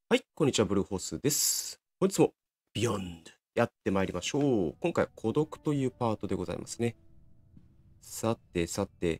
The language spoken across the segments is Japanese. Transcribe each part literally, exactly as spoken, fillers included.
はい、こんにちは、ブルーホースです。本日もビヨンドやってまいりましょう。今回は孤独というパートでございますね。さてさて、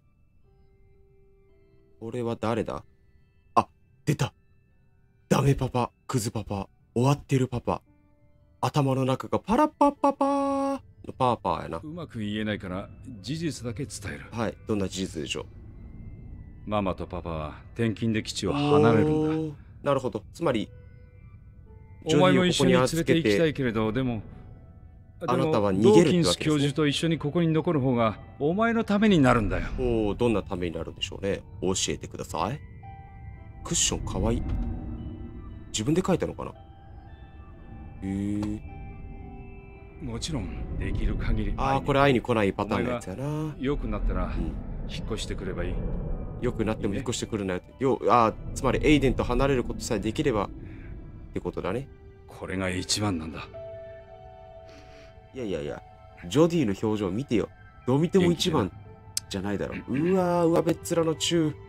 これは誰だ？あ、出た。ダメパパ、クズパパ、終わってるパパ。頭の中がパラッパッパパーのパーパーやな。 うまく言えないから事実だけ伝える。 はい、どんな事実でしょママとパパは転勤で基地う。 を離れるんだ。 おー、なるほど。つまり、ジお前ョディをここにも一緒に連れ預けて、 て行きたいけれど、でも、であなたもは逃げるっドーキンスてわけですね。 教授と一緒にここに残る方がお前のためになるんだよ。 おー、どんなためになるんでしょうね。教えてください。クッションかわいい。自分で書いたのかな。へえ。 もちろんできる限りああ、これ会いに来ないパターンのやつやな。 良くなったらうん。 引っ越してくればいい。 良くなっても引っ越してくるなよって。よああ、つまりエイデンと離れることさえできればってことだね。 これが一番なんだ。 いやいやいや、ジョディの表情見てよ。どう見ても一番じゃないだろう。うわー、上べっ面のチュー。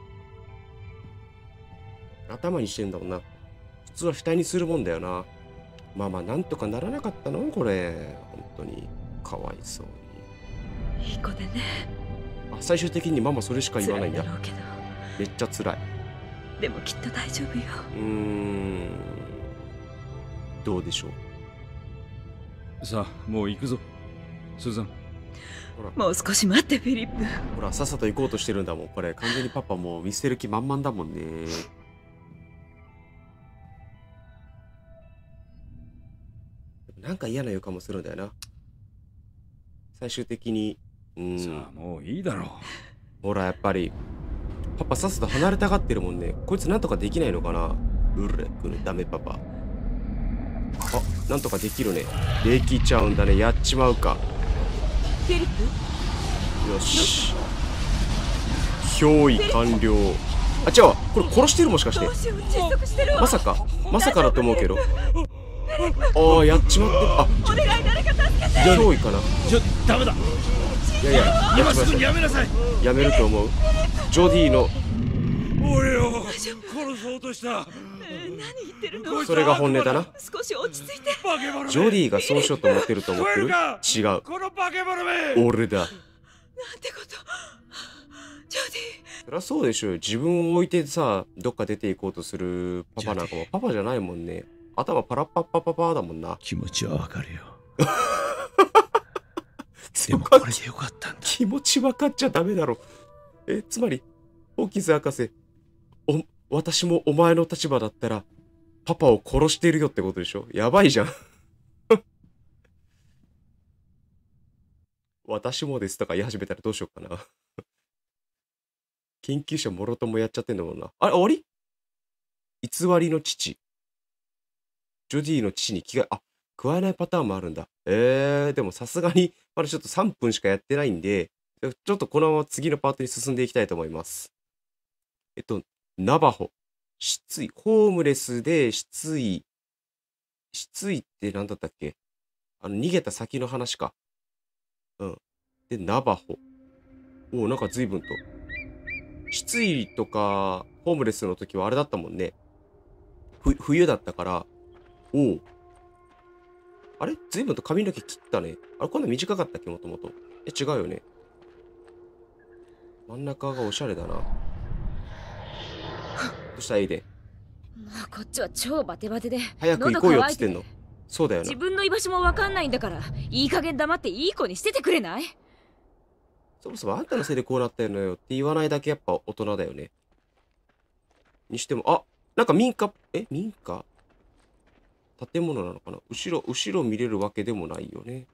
頭にしてんだもんな。普通は額にするもんだよな。まあまあ、なんとかならなかったのこれ。本当に。かわいそうに。 いい子でね。 あ、最終的にママそれしか言わないんだ。 辛いだろうけど、 めっちゃ辛い。 でもきっと大丈夫よ。 うーん。どうでしょう。 さあ、もう行くぞ、スーザン。 ほら、 もう少し待ってフィリップ。 ほら、さっさと行こうとしてるんだもん。これ、完全にパパもう見捨てる気満々だもんね。なんか嫌な予感もするんだよな。最終的に、うーん。 さあ、もういいだろう。 ほら、やっぱり、パパさっさと離れたがってるもんね。こいつなんとかできないのかな。うれ、くね、ダメパパ。あ、なんとかできるね。できちゃうんだね。やっちまうか。 フィリップ、 よし。憑依完了。あ、違うわ。これ殺してるもしかしてど。うしよう、窒息してるわ。 まさか、まさかだと思うけど。ああ、やっちまってる。あ、 お願い、誰か助けて。 憑依かな。 ちょ、ダメだ。 いやいや、やっ今すぐちました。 やめなさい。 やめると思う。ジョディの、 俺を殺そうとした。 何言ってるの。 それが本音だな。 少し落ち着いて。 バケモノめ。 ジョディがそうしようと思ってると思ってる？違う。 このバケモノめ。 俺だ。 なんてこと。ジョデそりゃそうでしょうよ。自分を置いてさ、どっか出ていこうとするパパなんかもパパじゃないもんね。頭パラッパッパッパッパーだもんな。 気持ちはわかるよ。でそこもこれでよかったんだ。 気持ち分かっちゃダメだろ。え、つまり、ホーキンス博士、お、私もお前の立場だったら、パパを殺してるよってことでしょ。やばいじゃん。私もですとか言い始めたらどうしようかな。研究者もろともやっちゃってんだもんな。あれ、終わり？偽りの父。ジョディの父に気が、あ、加えないパターンもあるんだ。えー、でもさすがに、まだちょっとさんぷんしかやってないんで、ちょっとこのまま次のパートに進んでいきたいと思います。えっと、ナバホ。失意。ホームレスで失意。失意って何だったっけ？あの、逃げた先の話か。うん。で、ナバホ。おお、なんか随分と。失意とか、ホームレスの時はあれだったもんね。ふ、冬だったから、おお。あれ随分と髪の毛切ったね。あれ今度短かったっけもともと。え、違うよね。真ん中がおしゃれだな。どうしたエイデン。 ィ。もうこっちは超バテバテで。 早く行こうよっつってんの。そうだよな。 自分の居場所もわかんないんだから、いい加減黙っていい子にしててくれない？ そもそもあんたのせいでこうなったのよって言わないだけやっぱ大人だよね。にしても、あ、なんか民家、え、民家建物なのかな。後ろ、後ろ見れるわけでもないよね。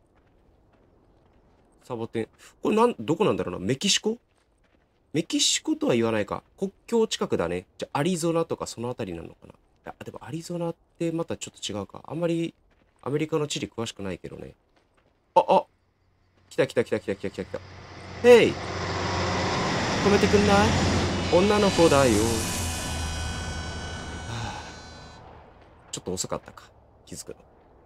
サボテン。これなん、どこなんだろうな。メキシコ？メキシコとは言わないか。国境近くだね。じゃあ、アリゾナとかそのあたりなのかな。あ、でもアリゾナってまたちょっと違うか。あんまりアメリカの地理詳しくないけどね。あ、あ、来た来た来た来た来た来た来た。ヘイ！止めてくんない？女の子だよ。はあ、ちょっと遅かったか。気づくの。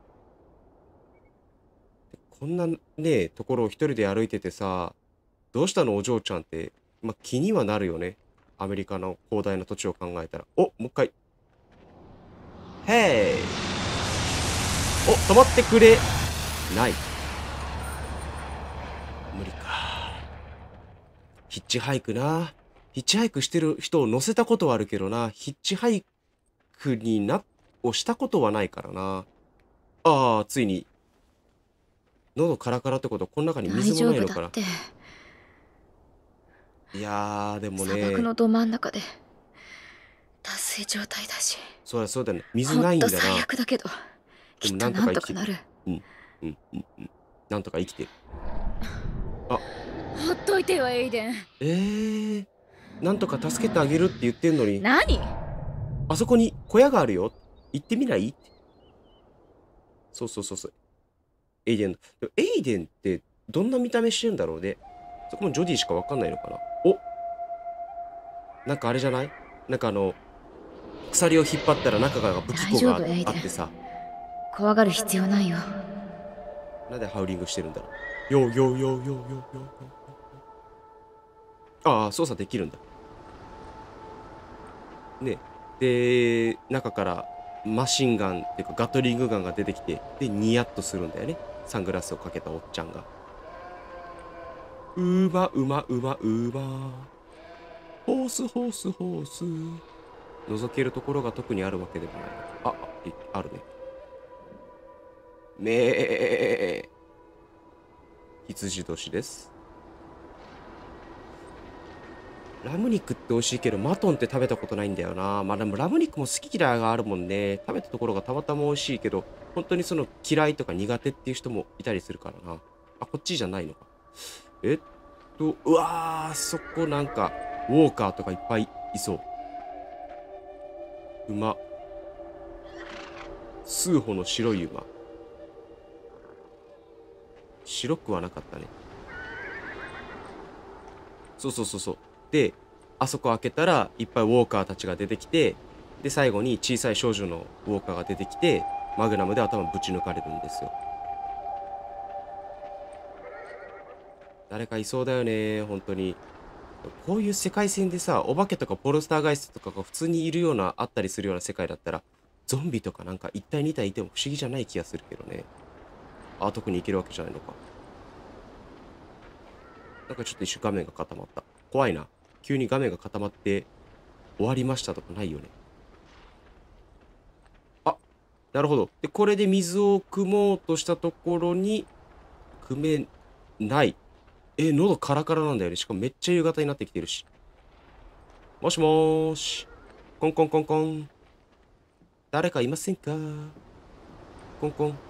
こんなね、ところを一人で歩いててさ、どうしたのお嬢ちゃんって、まあ、気にはなるよね。アメリカの広大な土地を考えたら。お、もう一回。 へい。お、止まってくれない。無理か。ヒッチハイクな。ヒッチハイクしてる人を乗せたことはあるけどな。ヒッチハイクにな、をしたことはないからな。ああ、ついに。喉カラカラってことはこの中に大水丈夫もないのかな。 だって。 いやー、でも砂漠ね。 のど真ん中で脱水状態だし。 そうだそうだね。水ほないんだな。 んと最悪だけど、きっとなんとかなる。 うんうんうんうん。なんとか生きてる。 ほっといてよエイデン。 えー、なんとか助けてあげるって言ってんのに、 何？ あそこに小屋があるよ。行ってみないって。そうそうそうそう。エイデン。でもエイデンってどんな見た目してるんだろうね。そこもジョディしかわかんないのかな。お、なんかあれじゃない？なんかあの、鎖を引っ張ったら中が武器庫があ大丈夫エイデンってさ。 怖がる必要ないよ。 なんでハウリングしてるんだろう。よよよよよよよ。ああ、操作できるんだ。ね。で、中からマシンガンっていうかガトリングガンが出てきて、で、ニヤッとするんだよね。サングラスをかけたおっちゃんが。うまうまうまうま。ホースホースホース。覗けるところが特にあるわけでもない。あ、あ、えあるね。めえ。羊年です。ラム肉って美味しいけど、マトンって食べたことないんだよな。まあでもラム肉も好き嫌いがあるもんね。食べたところがたまたま美味しいけど、本当にその嫌いとか苦手っていう人もいたりするからな。あ、こっちじゃないのか。えっと、うわー、そこなんか、ウォーカーとかいっぱいいそう。馬。数歩の白い馬。白くはなかったね。そうそうそうそう。で、あそこ開けたらいっぱいウォーカーたちが出てきて、で、最後に小さい少女のウォーカーが出てきて、マグナムで頭ぶち抜かれるんですよ。誰かいそうだよね、本当に。こういう世界線でさ、お化けとかポルスターガイストとかが普通にいるような、あったりするような世界だったら、ゾンビとかなんかいち体に体いても不思議じゃない気がするけどね。あ、特にいけるわけじゃないのか。なんかちょっと一瞬画面が固まった。怖いな。急に画面が固まって終わりましたとかないよね。あ、なるほど。で、これで水を汲もうとしたところに、汲めない。え、喉カラカラなんだよね。しかもめっちゃ夕方になってきてるし。もしもーし。コンコンコンコン。誰かいませんか？コンコン。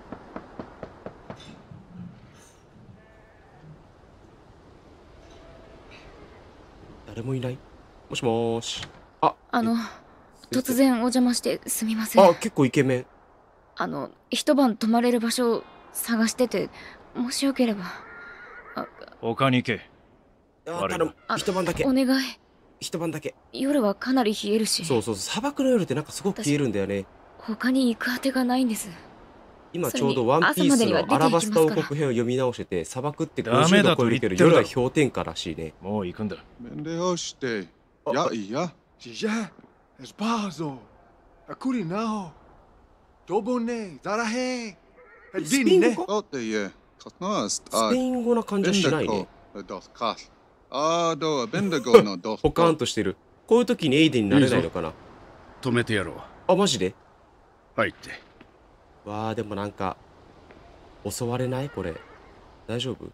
誰もいない。もしもーし。あ、 あの、 え突然お邪魔してすみません。 あ、結構イケメン。 あの、一晩泊まれる場所を探してて、もしよければ。あ、 他に行け。 あ、 悪い頼む。 あ一晩だけお。願い。 一晩だけ。 夜はかなり冷えるし、 そうそうそう。砂漠の夜ってなんかすごく冷えるんだよね。 他に行くあてがないんです。 今それにちょうどワンピー朝まスでには出てのアラバスタ王行きますから国編を読み直してて、砂漠ってダメごじゅうどだと超えるけど、 言ってるだろ夜は氷点下らしいね。 もう行くんだ。 Mendehoste. Oh, Ja, oh. ja. Ja, es bazo. Akuri nao. Dobone, zarahe. スペイン Dini 語 ne. か？ Ote ye. Katnost. スペイン語な感じはしないね。 Dos kas. Ah, do bendigo no dos. ポカーンとしてる。こういう時にエイデンになれないのかな。 止めてやろう。 あ、マジで？ 入って。 わあ、でもなんか、襲われないこれ。大丈夫？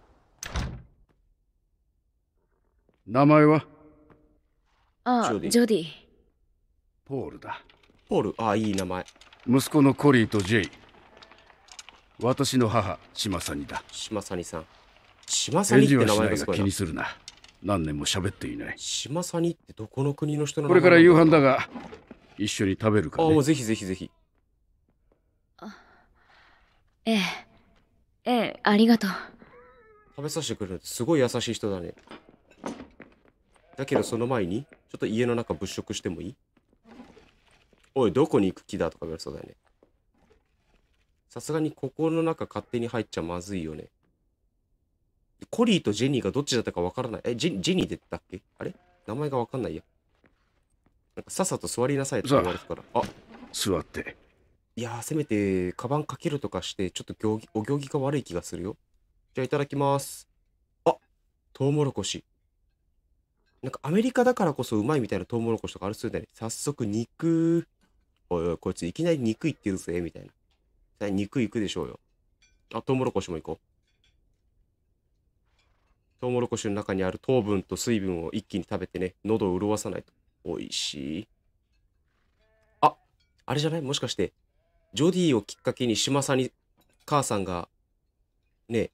名前はああ、 ジョディジョディ。 ポールだ。 ポール。ああ、いい名前。 息子のコリーとジェイ。私の母、島サニだ。 島サニさん。島サニって返事はしないが名前がすごいな。 気にするな。何年も喋っていない。 島サニってどこの国の人のこ名前れから夕飯だが。 が、一緒に食べるかああ、もねう。ぜひぜひぜひ。 ええ。ええ、ありがとう。 食べさせてくれるってすごい優しい人だね。だけどその前に、ちょっと家の中物色してもいい？おい、どこに行く気だとか言われそうだよね。さすがにここの中勝手に入っちゃまずいよね。コリーとジェニーがどっちだったかわからない。え、ジェジェニーでったっけ？あれ名前がわかんないや。なんかさっさと座りなさいって言われてから。あ、 座って。 いやー、せめて、カバンかけるとかして、ちょっと行儀お行儀が悪い気がするよ。じゃあ、いただきます。あ、トウモロコシ。なんかアメリカだからこそうまいみたいなトウモロコシとかあるそうだね。早速、肉。おいおい、こいついきなり肉いってるぜ、みたいな。さあ肉いくでしょうよ。あ、トウモロコシもいこう。トウモロコシの中にある糖分と水分を一気に食べてね、喉を潤さないと。おいしい。あ、あれじゃないもしかして、ジョディをきっかけに島さんに母さんが、ね、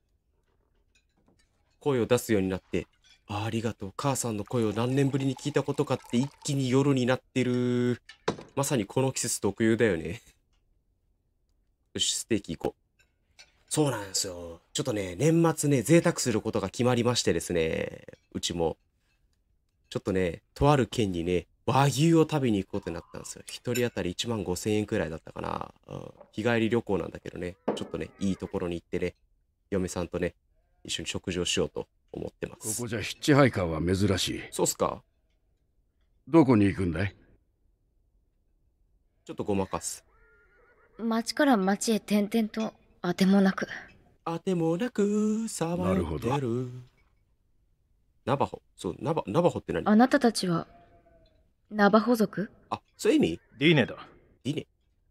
声を出すようになって、あ、ありがとう。母さんの声を何年ぶりに聞いたことかって一気に夜になってる。まさにこの季節特有だよね。よし、ステーキ行こう。そうなんですよ。ちょっとね、年末ね、贅沢することが決まりましてですね、うちも。ちょっとね、とある県にね、和牛を食べに行くことになったんですよ。一人当たりいちまんごせんえんくらいだったかな。うん、日帰り旅行なんだけどね、ちょっとね、いいところに行ってね、嫁さんとね、一緒に食事をしようと思ってまこす。 こじゃヒッチハイカーは珍しい。 そうっすか？ どこに行くんだい？ ちょっとごまかす。 町から町へ転々とあてもなく。 あてもなくさなまるほどってる。ナバホ。そう、ナバ、ナバホって何？ あなたたちはナバホ族？ あ、そういう意味？ ディネだ。 いいね。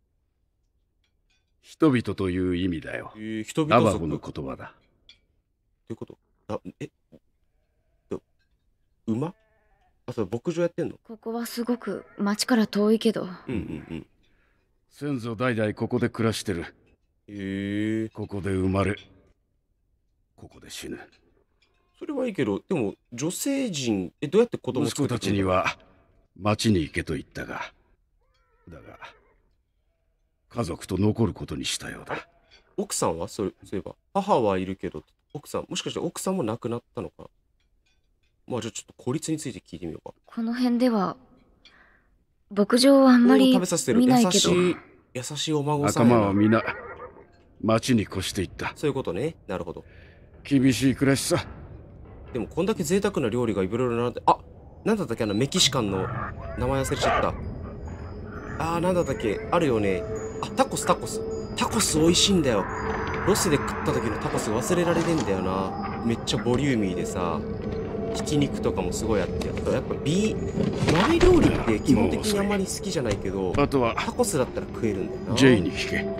人々という意味だよ。 えー、人々族。 ナバホのど言葉だ。 ういうこと？あ、え、ど馬？あ、そう、牧場やってんの？ ここはすごく町から遠いけど。 うんうんうん。 先祖代々ここで暮らしてる。 へえ。 ここで生まれ、ここで死ぬ。 それはいいけど、でも女性陣、え、どうやって子供息子たちには町に行けと言ったが、だが家族と残ることにしたようだ。 奥さんはそれ、そういえば母はいるけど、奥さんもしかして奥さんも亡くなったのかな。まあじゃあちょっと孤立について聞いてみようか。 この辺では牧場はあんまおーり食べさせてる。 見ないけど。 優しい優しいお孫さ仲んやな。 間は皆町に越していった。 そういうことね。なるほど。 厳しい暮らしさ。 でもこんだけ贅沢な料理がいろいろなって、あ、なんだったっけ、あのメキシカンの名前忘れちゃった。あー、なんだったっけ、あるよね。あ、タコスタコス。タコス美味しいんだよ。ロスで食った時のタコス忘れられねえんだよな。めっちゃボリューミーでさ、ひき肉とかもすごいあって、あとやっぱビー、豆料理って基本的にあんまり好きじゃないけど、 あとはタコスだったら食えるんだよな。 ジェイに聞け。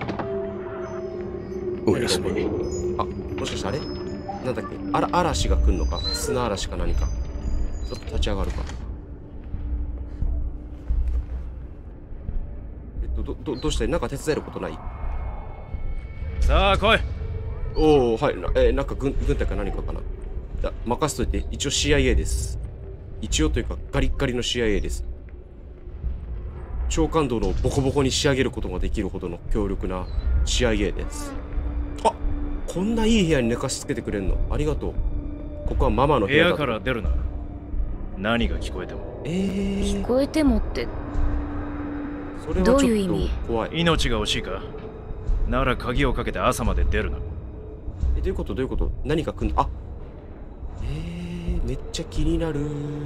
おやすみ。 あ、もしかしてあれなんだっけ、あら嵐が来んのか、砂嵐か何か。ちょっと立ち上がるか。えっと、ど、ど、どうしてなんか手伝えることない？ さあ来い。 おお、はい、なえーなんか軍、軍隊か何かかな。だ任せといて、一応 シーアイエー です。一応というか、ガリッガリの シーアイエー です。超感度のボコボコに仕上げることができるほどの強力な シーアイエー です。あ、こんないい部屋に寝かしつけてくれんのありがとう。ここはママの部部屋屋だと。 から出るな。何が聞こえても。 えー、 聞こえてもってそれはどうちょっという意味？ 怖い。 命が惜しいか？なら鍵をかけて朝まで出るな。 え、どういうことどういうこと何か来んの？あ、えー、めっちゃ気になる。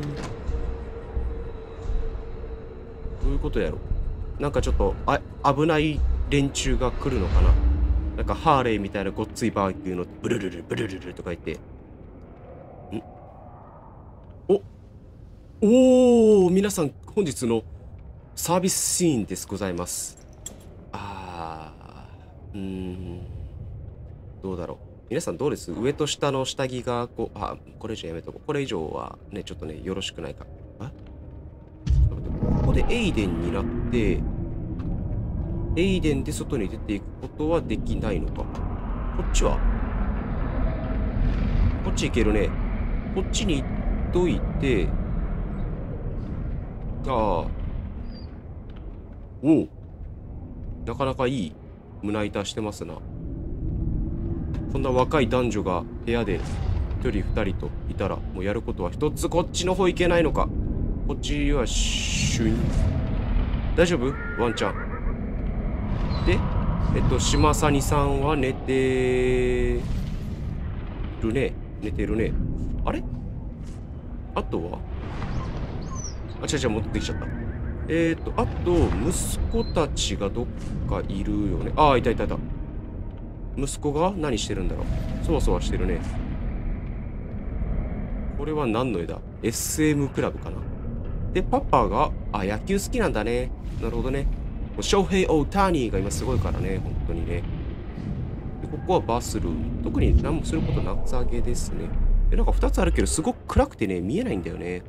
どういうことやろ。なんかちょっとあ危ない連中が来るのかな。なんかハーレーみたいなごっついバーっていうのブルルルブルルルとか言って、んおおー、皆さん本日のサービスシーンですございます。あー、うーん、どうだろう。皆さんどうです？上と下の下着がこう、あ、これ以上やめとこう。これ以上はね、ちょっとね、よろしくないか。あ、ここでエイデンになって、エイデンで外に出ていくことはできないのか。こっちはこっち行けるね。こっちに行っといて、ああ。おう。なかなかいい胸板してますな。こんな若い男女が部屋で一人二人といたら、もうやることは一つ。こっちの方行けないのか。こっちはシュイン。大丈夫？ワンちゃん。で、えっと、島サニさんは寝てるね。寝てるね。あれ？あとはあ、違う違う、戻ってきちゃった。 えーと、あと、息子たちがどっかいるよね。ああ、いたいたいた。息子が何してるんだろう。そわそわしてるね。これは何の絵だ？ エスエム クラブかな。で、パパが、あ、野球好きなんだね。なるほどね。ショウヘイ・オータニーが今すごいからね、本当にね。で、ここはバスルーム。特に何もすることなさげですね。え、なんかふたつあるけど、すごく暗くてね、見えないんだよね。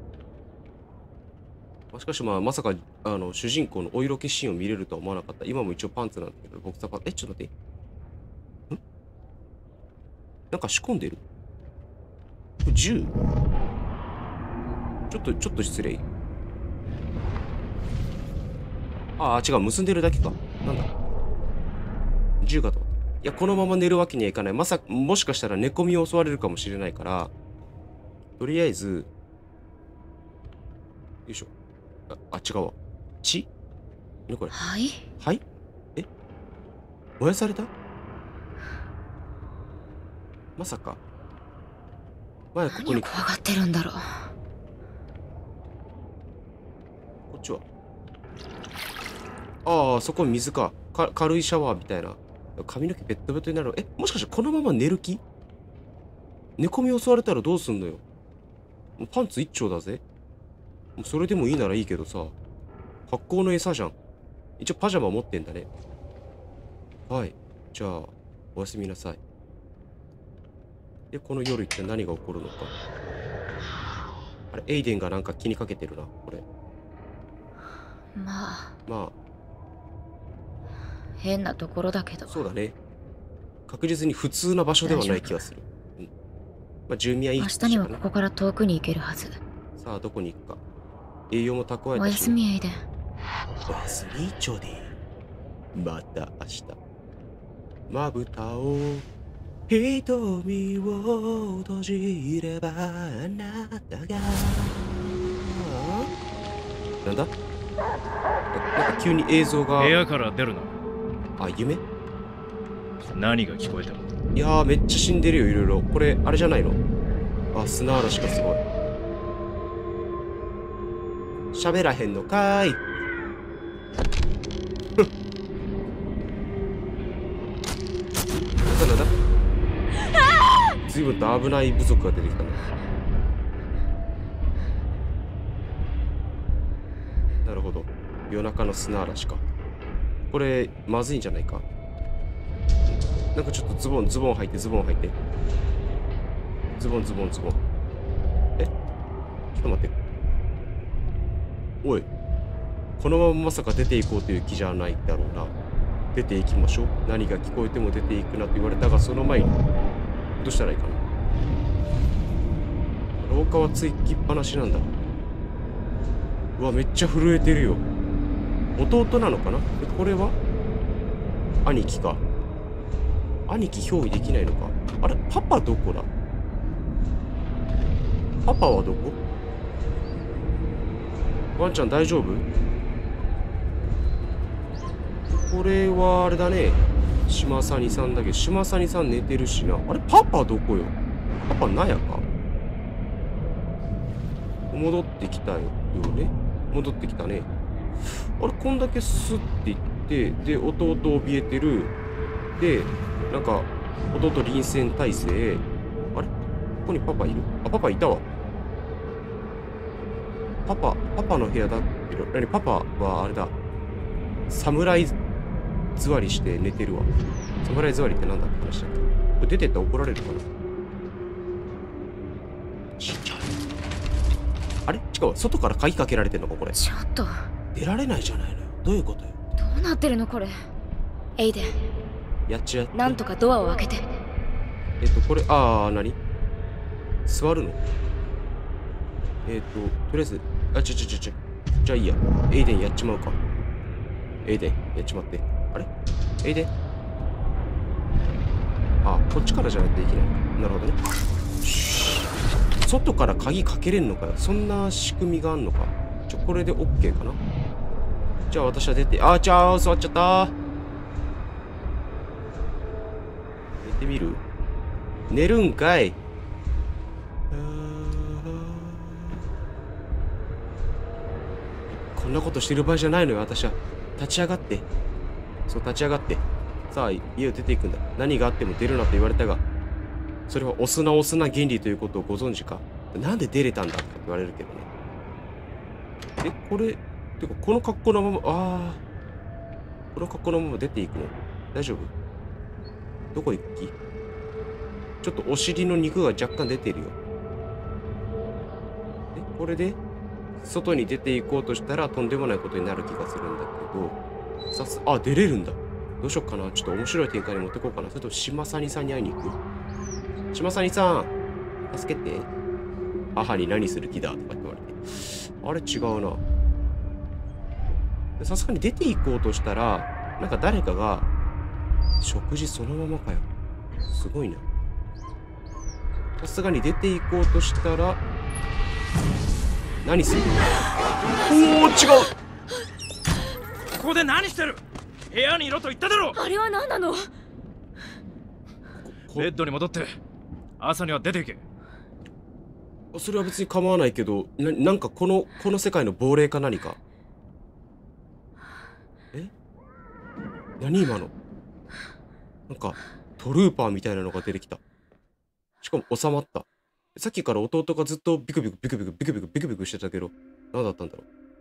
まあ、しかしまあ、まさか、あの、主人公のお色気シーンを見れるとは思わなかった。今も一応パンツなんだけど、ボクサーパンツ。え、ちょっと待って。んなんか仕込んでる？これ銃？ちょっと、ちょっと失礼。ああ、違う、結んでるだけか。なんだ。銃かと。いや、このまま寝るわけにはいかない。まさか、もしかしたら寝込みを襲われるかもしれないから、とりあえず、よいしょ。あ、あ違うわ。血？何これ？ はい。 はい？え？燃やされた？まさか。前ここに。 何を怖がってるんだろう。 こっちは。ああ、そこ水か。か軽いシャワーみたいな。髪の毛ベッドベッドになる。え、もしかしてこのまま寝る気？寝込み襲われたらどうすんのよ。もうパンツ一丁だぜ。もうそれでもいいならいいけどさ。発酵の餌じゃん。一応パジャマ持ってんだね。はい。じゃあ、おやすみなさい。で、この夜一体何が起こるのか。あれ、エイデンがなんか気にかけてるな、これ。 まあ、 まあ、 変なところだけど。 そうだね。確実に普通な場所ではない気がする。うん、まあ、住民はいい明人だしね。 日にはここから遠くに行けるはず。 さあ、どこに行くか。栄養も蓄えたし、ね。 おやすみエイデン。 おやすみジョディ。また明日。まぶたを瞳を閉じればあなたが。なんだ？なんか急に映像が。 部屋から出るな。 あ、夢？ 何が聞こえた？ いやー、めっちゃ死んでるよ、いろいろ。これ、あれじゃないの？あ、砂嵐がすごい。喋らへんのかーい。なんだなんだ？随分と危ない部族が出てきたね。なるほど。夜中の砂嵐か。これ、まずいんじゃないか。なんかちょっとズボン、ズボン履いて、ズボン履いて。ズボン、ズボン、ズボン。え？ちょっと待って。おい。このまままさか出ていこうという気じゃないだろうな。出ていきましょう。何が聞こえても出ていくなと言われたが、その前に。どうしたらいいかな。廊下はついきっぱなしなんだ。うわ、めっちゃ震えてるよ。弟なのかな？え、これは兄貴か。兄貴憑依できないのか。あれ、パパどこだ？パパはどこ？ワンちゃん大丈夫？これはあれだね。島サニさんだけど、島サニさん寝てるしな。あれ、パパどこよ？パパなんやか？戻ってきたよね。戻ってきたね。あれ、こんだけスッていって、で、弟怯えてる。で、なんか、弟臨戦態勢。あれ？ここにパパいる？あ、パパいたわ。パパ、パパの部屋だけど、何？パパはあれだ。侍座りして寝てるわ。侍座りってなんだって話だっけ？これ出てったら怒られるかな？死んじゃう。あれ？違う。外から鍵かけられてんのかこれ。 ちょっと。 出られないじゃないのよ。どういうことよ。 どうなってるのこれ。エイデン。 やっちゃって。 なんとかドアを開けて。 えっと、これ、あー、何？座るの？えっと、とりあえず、あ、ちょちょちょちょ。じゃあいいや。エイデンやっちまうか。エイデン、やっちまって。あれ？エイデン？あ、こっちからじゃないとできない。なるほどね。外から鍵かけれんのかよ。そんな仕組みがあんのか。ちょ、これで OK かな。じゃあ私は出て、あー、ちゃー、座っちゃったー。寝てみる？寝るんかい。こんなことしてる場合じゃないのよ、私は。立ち上がって。そう、立ち上がって。さあ、家を出ていくんだ。何があっても出るなと言われたが、それは押すな押すな原理ということをご存知か？なんで出れたんだって言われるけどね。え、これ、てか、この格好のまま、ああ、この格好のまま出ていくの？大丈夫？どこ行く気？ちょっとお尻の肉が若干出てるよ。え、これで外に出ていこうとしたらとんでもないことになる気がするんだけど、さす、あ、出れるんだ。どうしよっかな。ちょっと面白い展開に持ってこうかな。それとも島サニさんに会いに行く？島サニさん、助けて。母に何する気だとか言われて。あれ違うな。さすがに出ていこうとしたら、なんか誰かが、食事そのままかよ。すごいな。さすがに出ていこうとしたら、何する？おお、違う。 ここで何してる？部屋にいろと言っただろ。 あれは何なの？ ベッドに戻って朝には出ていけ。 それは別に構わないけど、な、なんかこの、この世界の亡霊か何か。え？何今の？なんか、トルーパーみたいなのが出てきた。しかも収まった。さっきから弟がずっとビクビクビクビクビクビクビクビクしてたけど、何だったんだろう。